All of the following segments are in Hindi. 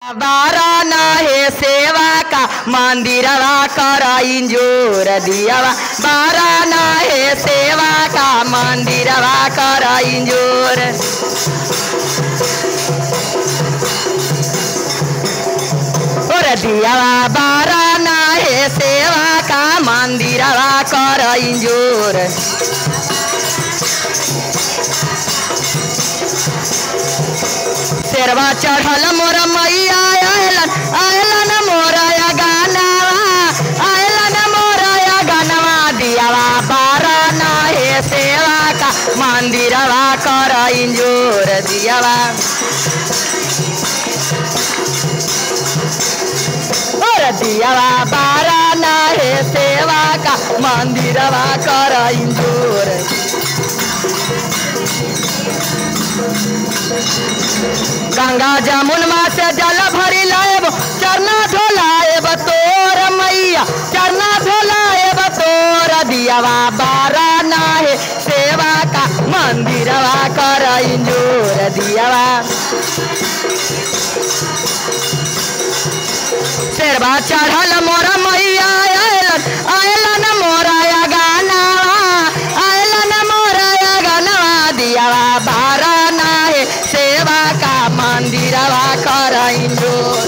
बारा नाहे सेवा का मंदिरवा कराइन जोर दियावा। बारा नाहे सेवा का मंदिरवा कराइन जोर। और दियावा बारा नाहे सेवा का मंदिरवा कराइन जोर। शेरवा चढ़ल मोर मैया आयलन आयलन मोरया गानवा आयलन मोरया गानवा। दियावा बारा नाहे सेवा का मंदिरवा कराइन जोर दियावा। और दियावा बारा नाहे सेवा का मंदिरवा कराइन जोर। गंगा जमुनमा से जल भरी लाएब चरना धोलाएब तोर मैया चरना धोलाएब तोर। दियावा बारा नाहे सेवा का मंदिरवा कराइन जोर दियावा। शेरवा चढ़ल मोर मैया आयलन आयलन मोरया गानवा आयलन मोरया गानवा। दियावा बारा नाहे सेवा का मंदिरवा कराइन जोर।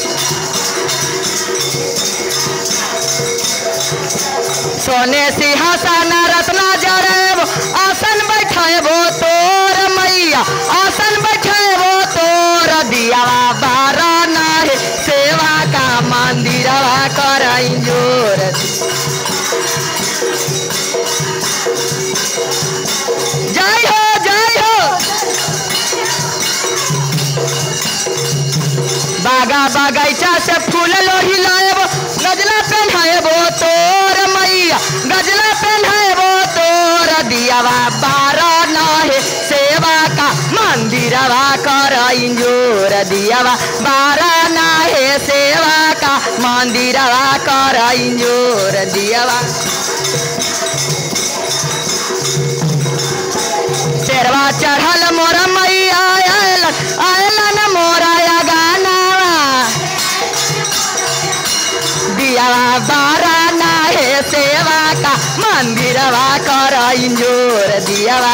सोने सिंहासन रत्ना जरेब आसन बैठेबो तोर मैया आसन बैठेबो तोर। दियावा बारा नाहे सेवा का मंदिरवा कराइन जोर। जय हो जय हो। बागा बगैचा से फूल लोढ़ी लाएबो गजला पहनाएबो तोर मैया गजला पहनाएबो तोर। दियावा बारा नाहे सेवा का मंदिरवा कराइन जोर। दियावा बारा नाहे सेवा का मंदिरवा कराइन जोर दियावा। शेरवा चढ़ल मोर मैया आयलन आयलन मोरया गानवा। दियावा बारा नाहे सेवा का मंदिरवा कराइन जोर दियावा।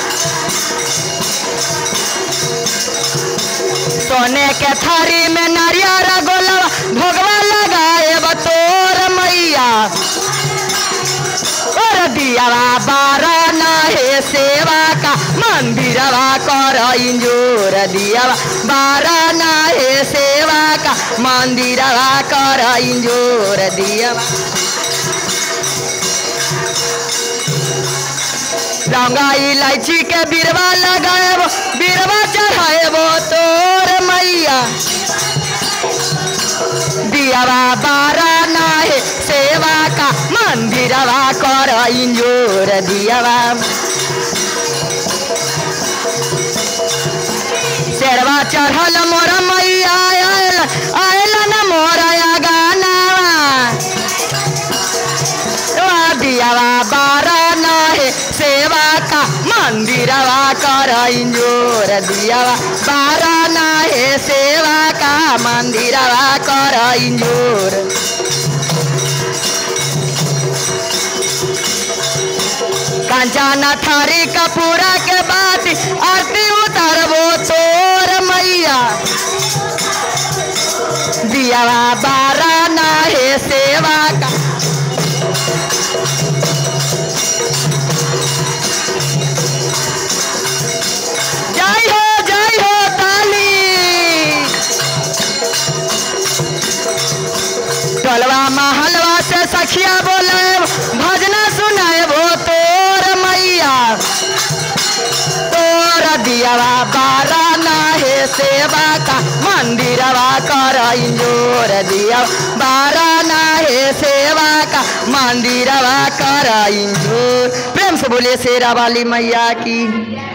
सोने के थारी में नारियल गोलवा भोगवा लगाएब तोर मैया। और दियावा बारा नाहे सेवा का मंदिरवा कराइन जोर दियावा। बारा नाहे सेवा का मंदिरवा कराइन जोर दियावा। लौंगा इलायची के बिरवा लगाएबो बिरवा चढ़ाएबो तोर मैया। दियावा बारा नाहे सेवा का मंदिरवा कराइन जोर दियावा। शेरवा चढ़ल मोर मैया आयलन आयलन मोरया गानवा। दियावा बारा नाहे सेवा का मंदिरवा कराइन जोर दियावा। बारा नाहे सेवा का मंदिरवा कराइन जोर। कंचन थारी कपूरा के बाती आरती उतारबो तोर मैया। दियावा बारा नाहे सेवा का जय हो ताली। टोलवा महलवा से सखिया बोले भजना सुनाएबो तोर मैया। तोर दियावा बारा नाहे सेवा का मंदिरवा कराइन जोर दियावा। बारा नाहे सेवा का मंदिरवा कराइन जोर। प्रेम से बोले शेरा वाली मैया की।